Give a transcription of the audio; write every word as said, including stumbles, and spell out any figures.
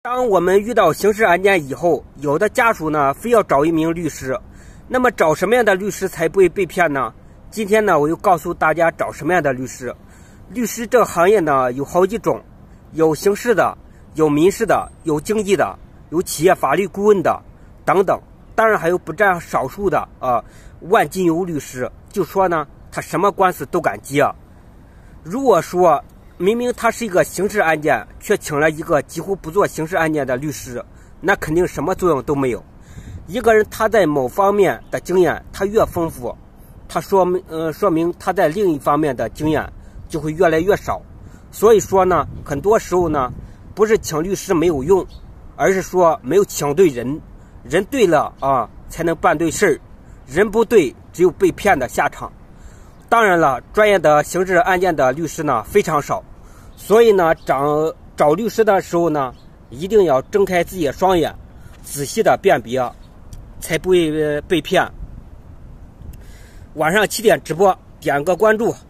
当我们遇到刑事案件以后，有的家属呢非要找一名律师，那么找什么样的律师才不会被骗呢？今天呢，我又告诉大家找什么样的律师。律师这个行业呢有好几种，有刑事的，有民事的，有经济的，有企业法律顾问的等等。当然还有不占少数的啊，万金油律师，就说呢他什么官司都敢接。如果说明明他是一个刑事案件，却请了一个几乎不做刑事案件的律师，那肯定什么作用都没有。一个人他在某方面的经验他越丰富，他说明呃说明他在另一方面的经验就会越来越少。所以说呢，很多时候呢，不是请律师没有用，而是说没有请对人。人对了啊，才能办对事儿；人不对，只有被骗的下场。当然了，专业的刑事案件的律师呢非常少，所以呢，找找律师的时候呢，一定要睁开自己的双眼，仔细的辨别，才不会被骗。晚上七点直播，点个关注。